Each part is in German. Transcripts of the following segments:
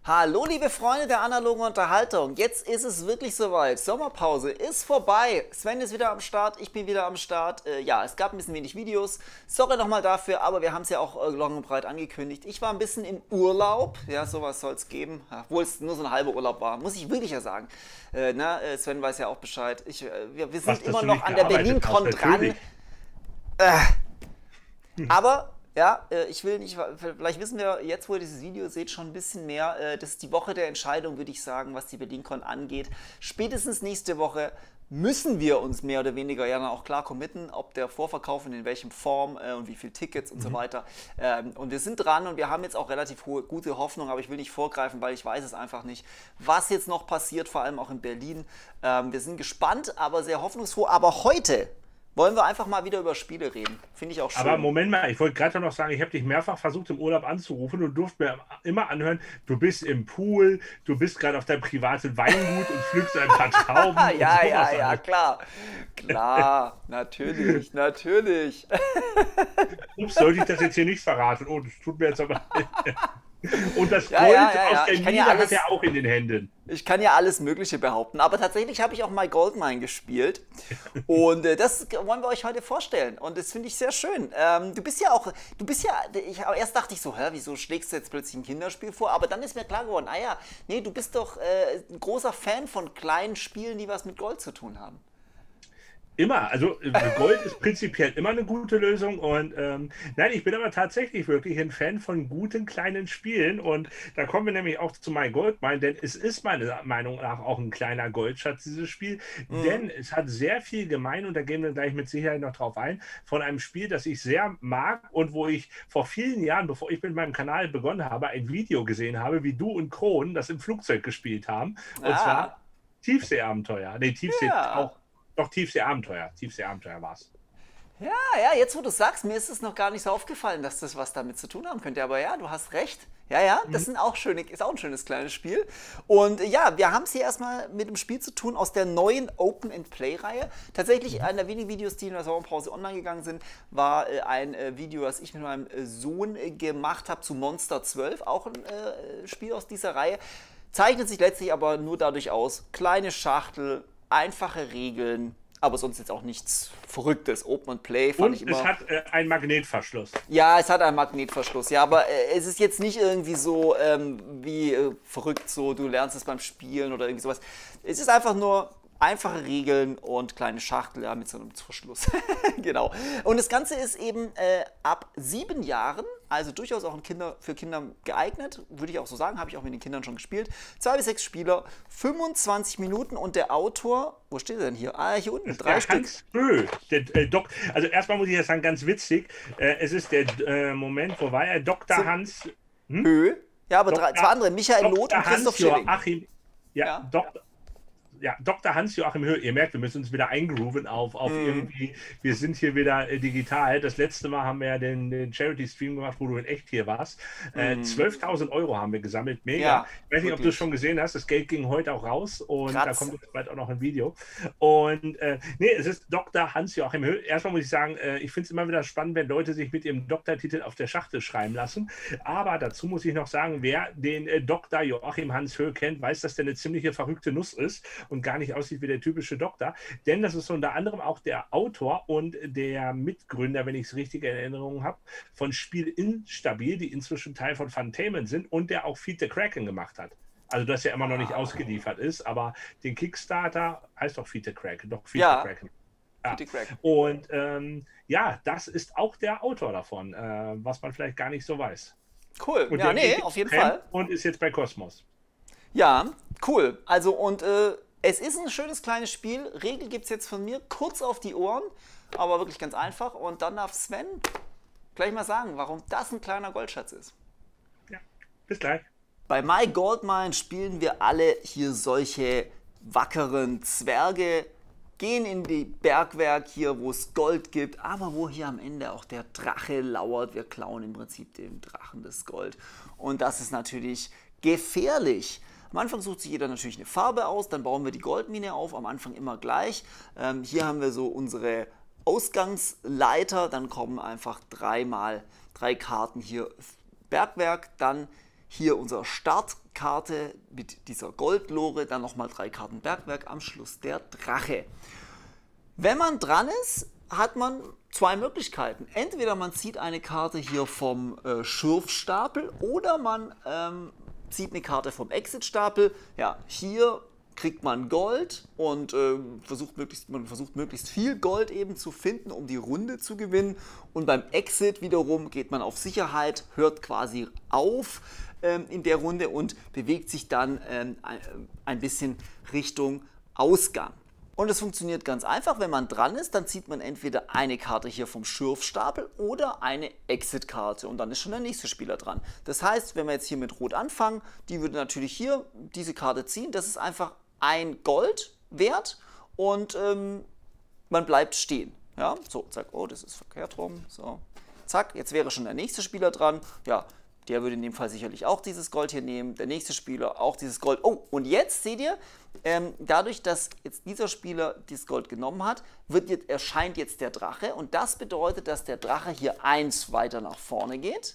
Hallo liebe Freunde der analogen Unterhaltung, jetzt ist es wirklich soweit. Sommerpause ist vorbei. Sven ist wieder am Start, ich bin wieder am Start. Ja, es gab ein bisschen wenig Videos. Sorry nochmal dafür, aber wir haben es ja auch lang und breit angekündigt. Ich war ein bisschen im Urlaub. Ja, sowas soll es geben. Ja, obwohl es nur so ein halber Urlaub war, muss ich wirklich ja sagen. Sven weiß ja auch Bescheid. Wir sind immer noch an der BerlinCon dran. Aber ja, ich will nicht, vielleicht wissen wir jetzt, wo ihr dieses Video seht, schon ein bisschen mehr. Das ist die Woche der Entscheidung, würde ich sagen, was die BerlinCon angeht. Spätestens nächste Woche müssen wir uns mehr oder weniger ja dann auch klar committen, ob der Vorverkauf und in welchem Form und wie viele Tickets und so weiter. Und wir sind dran und wir haben jetzt auch relativ gute Hoffnung, aber ich will nicht vorgreifen, weil ich weiß es einfach nicht, was jetzt noch passiert, vor allem auch in Berlin. Wir sind gespannt, aber sehr hoffnungsfroh. Aber heute wollen wir einfach mal wieder über Spiele reden. Finde ich auch schön. Aber Moment mal, ich wollte gerade noch sagen, ich habe dich mehrfach versucht im Urlaub anzurufen und durfte mir immer anhören, du bist im Pool, du bist gerade auf deinem privaten Weingut und pflückst ein paar Trauben. Ja, klar. Klar, natürlich, natürlich. Ups, sollte ich das jetzt hier nicht verraten? Oh, das tut mir jetzt aber... Und das Gold aus der Mine hat er auch in den Händen. Ich kann ja alles Mögliche behaupten, aber tatsächlich habe ich auch My Goldmine gespielt und das wollen wir euch heute vorstellen und das finde ich sehr schön. Erst dachte ich so, wieso schlägst du jetzt plötzlich ein Kinderspiel vor, aber dann ist mir klar geworden, nee, du bist doch ein großer Fan von kleinen Spielen, die was mit Gold zu tun haben. Immer, also Gold ist prinzipiell immer eine gute Lösung und nein, ich bin aber tatsächlich wirklich ein Fan von guten kleinen Spielen und da kommen wir nämlich auch zu My Goldmine, denn es ist meiner Meinung nach auch ein kleiner Goldschatz, dieses Spiel, denn es hat sehr viel gemein und da gehen wir gleich mit Sicherheit noch drauf ein, von einem Spiel, das ich sehr mag und wo ich vor vielen Jahren, bevor ich mit meinem Kanal begonnen habe, ein Video gesehen habe, wie du und Kron das im Flugzeug gespielt haben und zwar Tiefseeabenteuer, nee, Tiefsee auch. Doch, Tiefsee-Abenteuer. Tiefsee-Abenteuer war es. Ja, jetzt wo du sagst, mir ist es noch gar nicht so aufgefallen, dass das was damit zu tun haben könnte. Aber ja, du hast recht. Ja, das ist auch ein schönes kleines Spiel. Und ja, wir haben es hier erstmal mit dem Spiel zu tun aus der neuen Open-and-Play-Reihe. Tatsächlich, einer der wenigen Videos, die in der Sommerpause online gegangen sind, war ein Video, das ich mit meinem Sohn gemacht habe zu Monster 12. Auch ein Spiel aus dieser Reihe. Zeichnet sich letztlich aber nur dadurch aus, kleine Schachtel, einfache Regeln, aber sonst jetzt auch nichts Verrücktes. Open and Play fand ich immer. Es hat einen Magnetverschluss. Ja, es hat einen Magnetverschluss, ja, aber es ist jetzt nicht irgendwie so wie verrückt, so du lernst es beim Spielen oder irgendwie sowas. Es ist einfach nur einfache Regeln und kleine Schachtel mit so einem Verschluss. Genau. Und das Ganze ist eben ab 7 Jahren, also durchaus auch für Kinder geeignet, würde ich auch so sagen, habe ich auch mit den Kindern schon gespielt. 2 bis 6 Spieler, 25 Minuten und der Autor, wo steht er denn hier? Hier unten, 3 Stück. Hans Bö, also erstmal muss ich ja sagen, ganz witzig, es ist der Moment, wo war er? Dr. Hans Bö, ja, aber zwei andere, Michael Loth und Christoph Schilling. Dr. Hans-Joachim Höhe, ihr merkt, wir müssen uns wieder eingrooven auf irgendwie, wir sind hier wieder digital. Das letzte Mal haben wir ja den Charity-Stream gemacht, wo du in echt hier warst. 12.000 € haben wir gesammelt, mega. Ja, ich weiß nicht, ob du es schon gesehen hast, das Geld ging heute auch raus und da kommt jetzt bald auch noch ein Video. Und nee, es ist Dr. Hans-Joachim Höhe. Erstmal muss ich sagen, ich finde es immer wieder spannend, wenn Leute sich mit ihrem Doktortitel auf der Schachtel schreiben lassen. Aber dazu muss ich noch sagen, wer den Dr. Joachim Hans Höhe kennt, weiß, dass der eine ziemliche verrückte Nuss ist und gar nicht aussieht wie der typische Doktor, denn das ist unter anderem auch der Autor und der Mitgründer, wenn ich es richtig in Erinnerung habe, von Spiel Instabil, die inzwischen Teil von Funtainment sind und der auch Feed the Kraken gemacht hat. Also das ja immer noch nicht ausgeliefert ist, aber den Kickstarter heißt doch Feed the Kraken, doch Feed the Kraken. Ja. Und ja, das ist auch der Autor davon, was man vielleicht gar nicht so weiß. Cool, und ja, nee, auf jeden Fall. Und ist jetzt bei Cosmos. Ja, cool. Also und es ist ein schönes kleines Spiel. Regel gibt es jetzt von mir kurz auf die Ohren, aber wirklich ganz einfach. Und dann darf Sven gleich mal sagen, warum das ein kleiner Goldschatz ist. Ja, bis gleich. Bei My Goldmine spielen wir alle hier solche wackeren Zwerge, gehen in die Bergwerk hier, wo es Gold gibt, aber wo hier am Ende auch der Drache lauert. Wir klauen im Prinzip dem Drachen das Gold. Und das ist natürlich gefährlich. Am Anfang sucht sich jeder natürlich eine Farbe aus, dann bauen wir die Goldmine auf, am Anfang immer gleich. Hier haben wir so unsere Ausgangsleiter, dann kommen einfach 3 Karten hier Bergwerk, dann hier unser Start Karte mit dieser Goldlore, dann nochmal 3 Karten Bergwerk, am Schluss der Drache. Wenn man dran ist, hat man 2 Möglichkeiten. Entweder man zieht eine Karte hier vom Schürfstapel oder man zieht eine Karte vom Exit-Stapel. Ja, hier kriegt man Gold und man versucht möglichst viel Gold eben zu finden, um die Runde zu gewinnen. Und beim Exit wiederum geht man auf Sicherheit, hört quasi auf in der Runde und bewegt sich dann ein bisschen Richtung Ausgang. Und es funktioniert ganz einfach, wenn man dran ist, dann zieht man entweder eine Karte hier vom Schürfstapel oder eine Exit-Karte und dann ist schon der nächste Spieler dran. Das heißt, wenn wir jetzt hier mit Rot anfangen, die würde natürlich hier diese Karte ziehen, das ist einfach ein Gold wert und man bleibt stehen. Ja, so, zack, oh, das ist verkehrt rum, so, zack, jetzt wäre schon der nächste Spieler dran, ja. Der würde in dem Fall sicherlich auch dieses Gold hier nehmen, der nächste Spieler auch dieses Gold. Oh, und jetzt seht ihr, dadurch, dass jetzt dieser Spieler dieses Gold genommen hat, erscheint jetzt der Drache und das bedeutet, dass der Drache hier 1 weiter nach vorne geht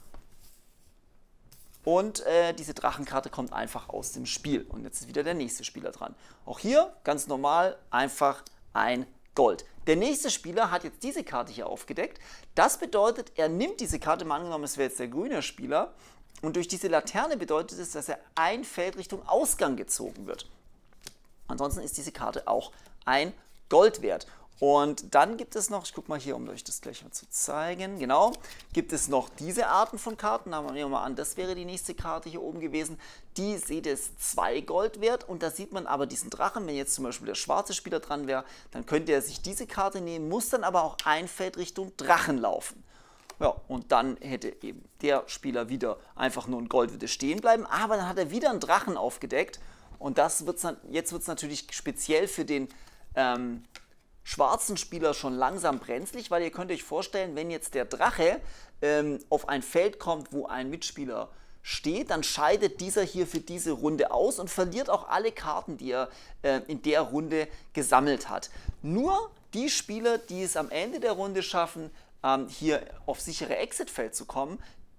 und diese Drachenkarte kommt einfach aus dem Spiel und jetzt ist wieder der nächste Spieler dran. Auch hier ganz normal einfach ein Gold. Der nächste Spieler hat jetzt diese Karte hier aufgedeckt. Das bedeutet, er nimmt diese Karte, mal angenommen, es wäre jetzt der grüne Spieler, und durch diese Laterne bedeutet es, dass er ein Feld Richtung Ausgang gezogen wird. Ansonsten ist diese Karte auch ein Gold wert. Und dann gibt es noch, ich gucke mal hier, um euch das gleich mal zu zeigen, genau, gibt es noch diese Arten von Karten. Da nehmen wir mal an, das wäre die nächste Karte hier oben gewesen. Die seht ihr, ist 2 Gold wert und da sieht man aber diesen Drachen. Wenn jetzt zum Beispiel der schwarze Spieler dran wäre, dann könnte er sich diese Karte nehmen, muss dann aber auch ein Feld Richtung Drachen laufen. Ja, und dann hätte eben der Spieler wieder einfach nur ein Gold, würde stehen bleiben, aber dann hat er wieder einen Drachen aufgedeckt und jetzt wird es natürlich speziell für den schwarzen Spieler schon langsam brenzlig, weil ihr könnt euch vorstellen, wenn jetzt der Drache auf ein Feld kommt, wo ein Mitspieler steht, dann scheidet dieser hier für diese Runde aus und verliert auch alle Karten, die er in der Runde gesammelt hat. Nur die Spieler, die es am Ende der Runde schaffen, hier auf sichere Exitfeld zu kommen,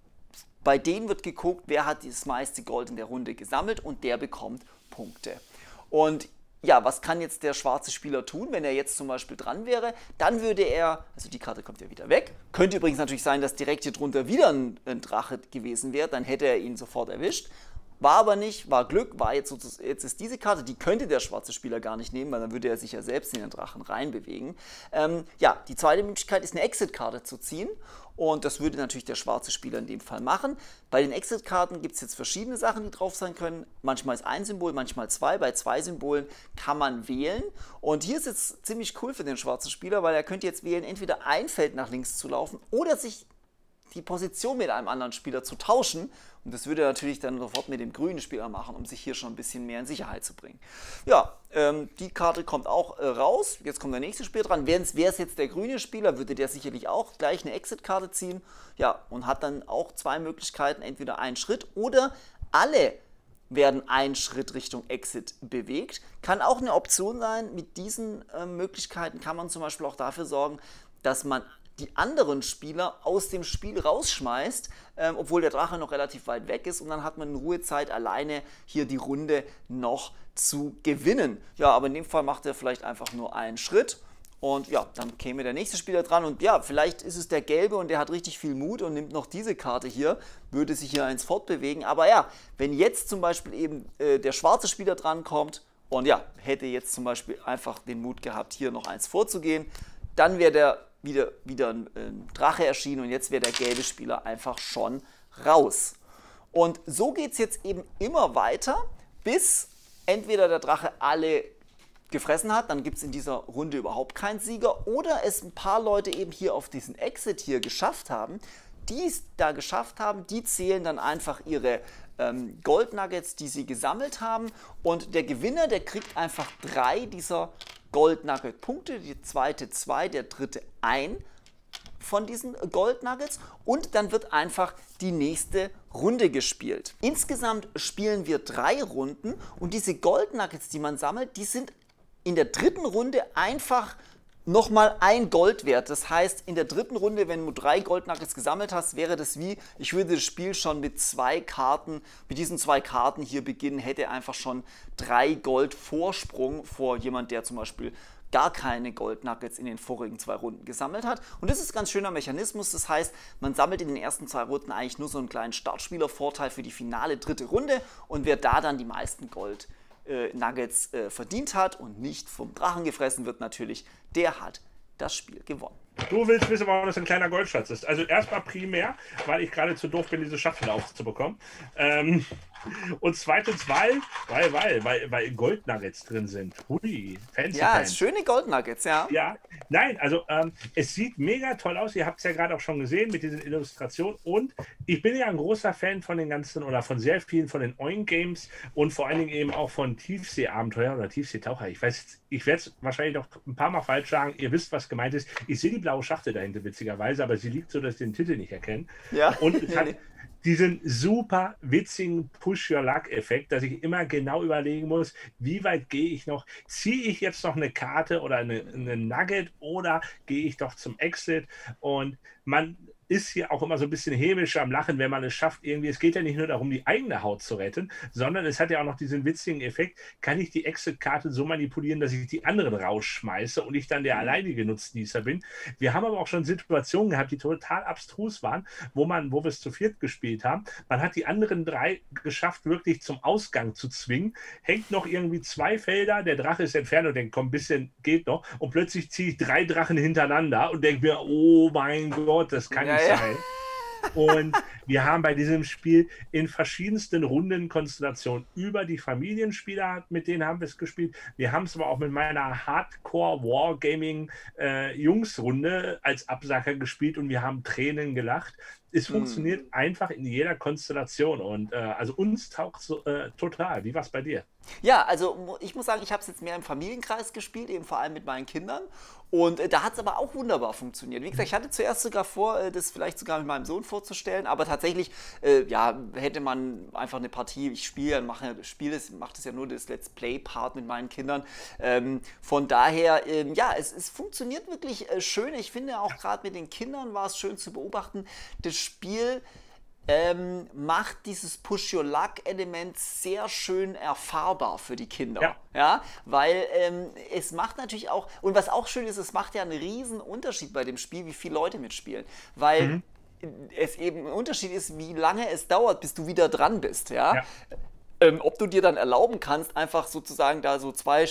bei denen wird geguckt, wer hat das meiste Gold in der Runde gesammelt und der bekommt Punkte. Und ja, was kann jetzt der schwarze Spieler tun, wenn er jetzt zum Beispiel dran wäre? Dann würde er, also die Karte kommt ja wieder weg. Könnte übrigens natürlich sein, dass direkt hier drunter wieder ein Drache gewesen wäre, dann hätte er ihn sofort erwischt. War aber nicht, war Glück, jetzt ist diese Karte, die könnte der schwarze Spieler gar nicht nehmen, weil dann würde er sich ja selbst in den Drachen reinbewegen. Ja, die zweite Möglichkeit ist eine Exit-Karte zu ziehen und das würde natürlich der schwarze Spieler in dem Fall machen. Bei den Exit-Karten gibt es jetzt verschiedene Sachen, die drauf sein können. Manchmal ist ein Symbol, manchmal 2. Bei 2 Symbolen kann man wählen und hier ist es ziemlich cool für den schwarzen Spieler, weil er könnte jetzt wählen, entweder ein Feld nach links zu laufen oder sich die Position mit einem anderen Spieler zu tauschen. Und das würde er natürlich dann sofort mit dem grünen Spieler machen, um sich hier schon ein bisschen mehr in Sicherheit zu bringen. Ja, die Karte kommt auch raus. Jetzt kommt der nächste Spieler dran. Wäre es jetzt der grüne Spieler, würde der sicherlich auch gleich eine Exit-Karte ziehen. Ja, und hat dann auch 2 Möglichkeiten, entweder einen Schritt oder alle werden einen Schritt Richtung Exit bewegt. Kann auch eine Option sein. Mit diesen Möglichkeiten kann man zum Beispiel auch dafür sorgen, dass man die anderen Spieler aus dem Spiel rausschmeißt, obwohl der Drache noch relativ weit weg ist und dann hat man in Ruhezeit alleine hier die Runde noch zu gewinnen. Ja, aber in dem Fall macht er vielleicht einfach nur einen Schritt und ja, dann käme der nächste Spieler dran und ja, vielleicht ist es der Gelbe und der hat richtig viel Mut und nimmt noch diese Karte hier, würde sich hier eins fortbewegen, aber ja, wenn jetzt zum Beispiel eben der schwarze Spieler dran kommt und ja, hätte jetzt zum Beispiel einfach den Mut gehabt, hier noch eins vorzugehen, dann wäre der wieder ein Drache erschienen und jetzt wäre der gelbe Spieler einfach schon raus. Und so geht es jetzt eben immer weiter, bis entweder der Drache alle gefressen hat, dann gibt es in dieser Runde überhaupt keinen Sieger, oder es ein paar Leute eben hier auf diesen Exit hier geschafft haben. Die es da geschafft haben, die zählen dann einfach ihre Goldnuggets, die sie gesammelt haben, und der Gewinner, der kriegt einfach 3 dieser Gold-Nugget-Punkte, die zweite 2, der dritte 1 von diesen Gold-Nuggets und dann wird einfach die nächste Runde gespielt. Insgesamt spielen wir 3 Runden und diese Gold-Nuggets, die man sammelt, die sind in der dritten Runde einfach nochmal ein Gold wert. Das heißt, in der dritten Runde, wenn du 3 Goldnuggets gesammelt hast, wäre das wie, ich würde das Spiel schon mit 2 Karten, mit diesen 2 Karten hier beginnen, hätte einfach schon 3 Gold Vorsprung vor jemand, der zum Beispiel gar keine Goldnuggets in den vorigen 2 Runden gesammelt hat. Und das ist ein ganz schöner Mechanismus. Das heißt, man sammelt in den ersten 2 Runden eigentlich nur so einen kleinen Startspielervorteil für die finale dritte Runde, und wer da dann die meisten Nuggets verdient hat und nicht vom Drachen gefressen wird natürlich, der hat das Spiel gewonnen. Du willst wissen, warum das ein kleiner Goldschatz ist. Also erstmal primär, weil ich gerade zu doof bin, diese Schachtel aufzubekommen. Und zweitens, weil Goldnuggets drin sind. Hui, fancy. Ja, es schöne Goldnuggets, ja. Ja, nein, also es sieht mega toll aus. Ihr habt es ja gerade auch schon gesehen mit diesen Illustrationen. Und ich bin ja ein großer Fan von den ganzen oder von sehr vielen von den Oink-Games und vor allen Dingen eben auch von Tiefseeabenteuer oder Tiefseetaucher. Ich weiß, ich werde es wahrscheinlich noch ein paar Mal falsch sagen. Ihr wisst, was gemeint ist. Ich sehe die blaue Schachtel dahinter, witzigerweise, aber sie liegt so, dass ich den Titel nicht erkenne. Ja. Und es hat diesen super witzigen Push-Your-Luck-Effekt, dass ich immer genau überlegen muss, wie weit gehe ich noch? Ziehe ich jetzt noch eine Karte oder eine Nugget oder gehe ich doch zum Exit? Und man ist hier auch immer so ein bisschen hämisch am Lachen, wenn man es schafft, irgendwie, es geht ja nicht nur darum, die eigene Haut zu retten, sondern es hat ja auch noch diesen witzigen Effekt, kann ich die Exit-Karte so manipulieren, dass ich die anderen rausschmeiße und ich dann der alleinige Nutznießer bin. Wir haben aber auch schon Situationen gehabt, die total abstrus waren, wo wir es zu viert gespielt haben. Man hat die anderen 3 geschafft, wirklich zum Ausgang zu zwingen, hängt noch irgendwie 2 Felder, der Drache ist entfernt und denkt, komm, ein bisschen geht noch, und plötzlich ziehe ich 3 Drachen hintereinander und denke mir, oh mein Gott, das kann nicht sein. Und wir haben bei diesem Spiel in verschiedensten Rundenkonstellationen über die Familienspieler, mit denen haben wir es gespielt. Wir haben es aber auch mit meiner Hardcore-Wargaming-Jungsrunde als Absacker gespielt und wir haben Tränen gelacht. Es funktioniert einfach in jeder Konstellation und also uns taugt es total. Wie war es bei dir? Ja, also ich muss sagen, ich habe es jetzt mehr im Familienkreis gespielt, eben vor allem mit meinen Kindern. Und da hat es aber auch wunderbar funktioniert. Wie gesagt, ich hatte zuerst sogar vor, das vielleicht sogar mit meinem Sohn vorzustellen, aber tatsächlich, ja, hätte man einfach eine Partie, ich spiele, mache das ja nur das Let's Play-Part mit meinen Kindern. Von daher, ja, es funktioniert wirklich schön. Ich finde auch gerade mit den Kindern war es schön zu beobachten. Das Spiel macht dieses Push-Your-Luck-Element sehr schön erfahrbar für die Kinder. Ja, weil es macht natürlich auch, und was auch schön ist, es macht ja einen riesen Unterschied bei dem Spiel, wie viele Leute mitspielen. Weil es eben ein Unterschied ist, wie lange es dauert, bis du wieder dran bist. Ja? Ob du dir dann erlauben kannst, einfach sozusagen da so 2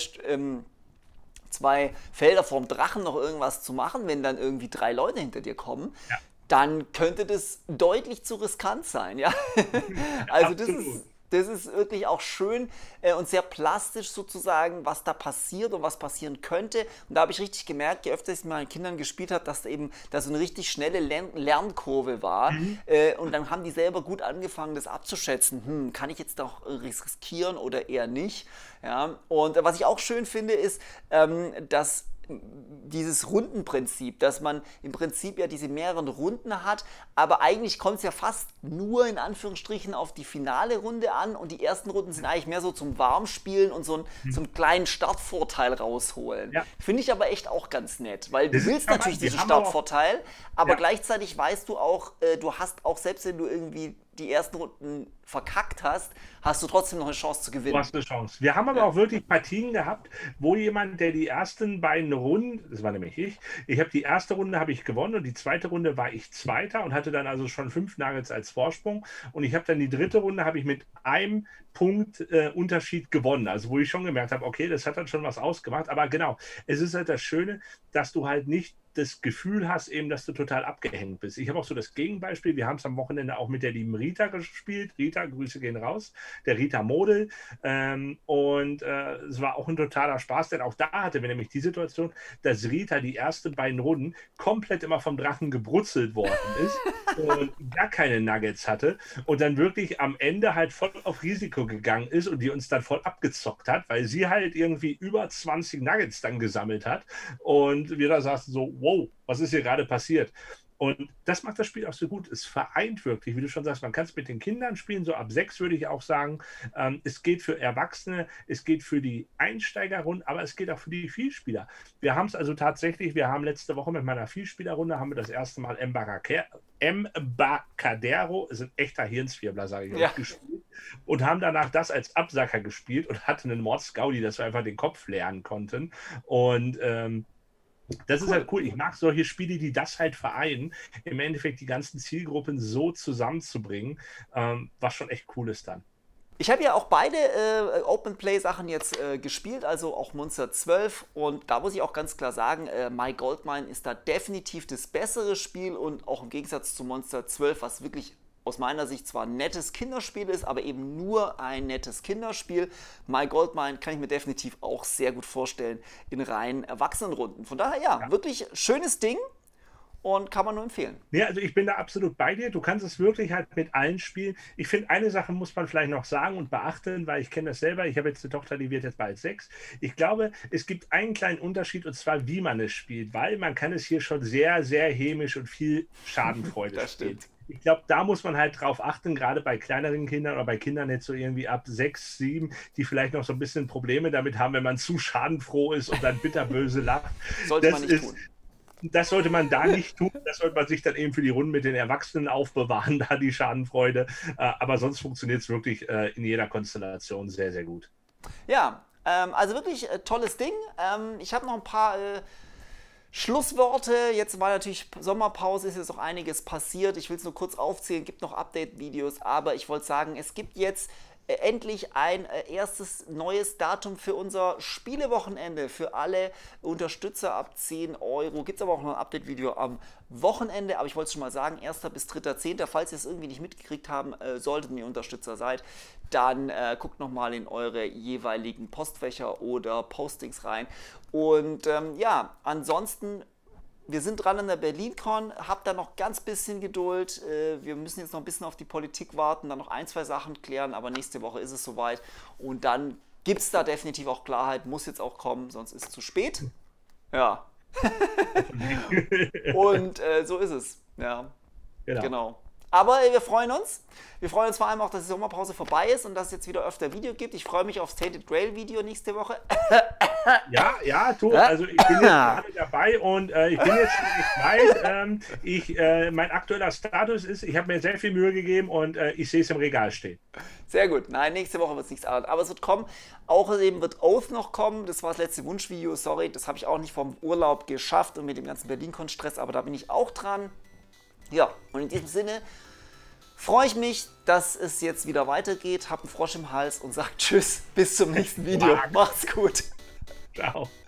Felder vorm Drachen noch irgendwas zu machen, wenn dann irgendwie 3 Leute hinter dir kommen. Ja. Dann könnte das deutlich zu riskant sein, ja. Also das ist wirklich auch schön und sehr plastisch sozusagen, was da passiert und was passieren könnte. Und da habe ich richtig gemerkt, je öfter ich mit meinen Kindern gespielt habe, dass da so eine richtig schnelle Lernkurve war. Und dann haben die selber gut angefangen, das abzuschätzen. Kann ich jetzt doch riskieren oder eher nicht? Ja. Und was ich auch schön finde, ist, dass dieses Rundenprinzip, dass man im Prinzip ja diese mehreren Runden hat, aber eigentlich kommt es ja fast nur in Anführungsstrichen auf die finale Runde an und die ersten Runden sind eigentlich mehr so zum Warmspielen und so einen kleinen Startvorteil rausholen. Ja. Finde ich aber echt auch ganz nett, weil du willst natürlich diesen Startvorteil, aber gleichzeitig weißt du auch, du hast auch, selbst wenn du irgendwie die ersten Runden verkackt hast, hast du trotzdem noch eine Chance zu gewinnen. Du hast eine Chance. Wir haben aber auch wirklich Partien gehabt, wo jemand, der die ersten beiden Runden, das war nämlich ich habe die erste Runde habe ich gewonnen und die zweite Runde war ich Zweiter und hatte dann also schon 5 Nuggets als Vorsprung und ich habe dann die dritte Runde habe ich mit einem Punkt Unterschied gewonnen, also wo ich schon gemerkt habe, okay, das hat dann schon was ausgemacht, aber genau, es ist halt das Schöne, dass du halt nicht das Gefühl hast, eben, dass du total abgehängt bist. Ich habe auch so das Gegenbeispiel, wir haben es am Wochenende auch mit der lieben Rita gespielt. Rita, Grüße gehen raus, der Rita Model. Und es war auch ein totaler Spaß, denn auch da hatten wir nämlich die Situation, dass Rita die ersten beiden Runden komplett immer vom Drachen gebrutzelt worden ist und gar keine Nuggets hatte und dann wirklich am Ende halt voll auf Risiko gegangen ist und die uns dann voll abgezockt hat, weil sie halt irgendwie über 20 Nuggets dann gesammelt hat und wir da saßen so, wow, was ist hier gerade passiert? Und das macht das Spiel auch so gut. Es vereint wirklich, wie du schon sagst, man kann es mit den Kindern spielen, so ab 6 würde ich auch sagen. Es geht für Erwachsene, es geht für die Einsteigerrunden, aber es geht auch für die Vielspieler. Wir haben es also tatsächlich, wir haben letzte Woche mit meiner Vielspielerrunde, haben wir das erste Mal Embarcadero, ist ein echter Hirnswirbler, sage ich euch, gespielt. Und haben danach das als Absacker gespielt und hatten einen Mordsgaudi, dass wir einfach den Kopf lernen konnten. Und das ist halt cool. Ich mag solche Spiele, die das halt vereinen, im Endeffekt die ganzen Zielgruppen so zusammenzubringen, was schon echt cool ist dann. Ich habe ja auch beide Open-Play-Sachen jetzt gespielt, also auch Monster 12, und da muss ich auch ganz klar sagen, My Goldmine ist da definitiv das bessere Spiel und auch im Gegensatz zu Monster 12, was wirklich aus meiner Sicht zwar ein nettes Kinderspiel ist, aber eben nur ein nettes Kinderspiel. My Goldmine kann ich mir definitiv auch sehr gut vorstellen in reinen Erwachsenenrunden. Von daher ja, wirklich schönes Ding und kann man nur empfehlen. Ja, also ich bin da absolut bei dir. Du kannst es wirklich halt mit allen spielen. Ich finde, eine Sache muss man vielleicht noch sagen und beachten, weil ich kenne das selber. Ich habe jetzt eine Tochter, die wird jetzt bald 6. Ich glaube, es gibt einen kleinen Unterschied, und zwar, wie man es spielt, weil man kann es hier schon sehr, sehr hämisch und viel Schadenfreude spielen. Ich glaube, da muss man halt drauf achten, gerade bei kleineren Kindern oder bei Kindern jetzt so irgendwie ab 6, 7, die vielleicht noch so ein bisschen Probleme damit haben, wenn man zu schadenfroh ist und dann bitterböse lacht. Sollte man nicht tun. Das sollte man da nicht tun. Das sollte man sich dann eben für die Runden mit den Erwachsenen aufbewahren, da die Schadenfreude. Aber sonst funktioniert es wirklich in jeder Konstellation sehr, sehr gut. Ja, also wirklich tolles Ding. Ich habe noch ein paar Schlussworte. Jetzt war natürlich Sommerpause, ist jetzt auch einiges passiert. Ich will es nur kurz aufzählen, gibt noch Update-Videos, aber ich wollte sagen, es gibt jetzt endlich ein erstes neues Datum für unser Spielewochenende. Für alle Unterstützer ab 10 Euro. Gibt es aber auch noch ein Update-Video am Wochenende. Aber ich wollte es schon mal sagen, 1. bis 3.10. Falls ihr es irgendwie nicht mitgekriegt haben solltet und ihr Unterstützer seid, dann guckt nochmal in eure jeweiligen Postfächer oder Postings rein. Und ja, ansonsten, wir sind dran an der BerlinCon, habt da noch ganz bisschen Geduld. Wir müssen jetzt noch ein bisschen auf die Politik warten, dann noch ein, zwei Sachen klären, aber nächste Woche ist es soweit. Und dann gibt es da definitiv auch Klarheit, muss jetzt auch kommen, sonst ist es zu spät. Ja. Und so ist es. Ja, genau. Aber wir freuen uns. Wir freuen uns vor allem auch, dass die Sommerpause vorbei ist und dass es jetzt wieder öfter Video gibt. Ich freue mich aufs Tainted Grail Video nächste Woche. Ja, also ich bin jetzt gerade dabei und ich bin jetzt schon nicht weit. Mein aktueller Status ist, ich habe mir sehr viel Mühe gegeben und ich sehe es im Regal stehen. Sehr gut. Nein, nächste Woche wird es nichts anderes. Aber es wird kommen. Außerdem wird Oath noch kommen. Das war das letzte Wunschvideo. Sorry, das habe ich auch nicht vom Urlaub geschafft und mit dem ganzen BerlinCon-Stress, aber da bin ich auch dran. Ja, und in diesem Sinne freue ich mich, dass es jetzt wieder weitergeht. Hab einen Frosch im Hals und sage Tschüss, bis zum nächsten Video. Macht's gut. Ciao.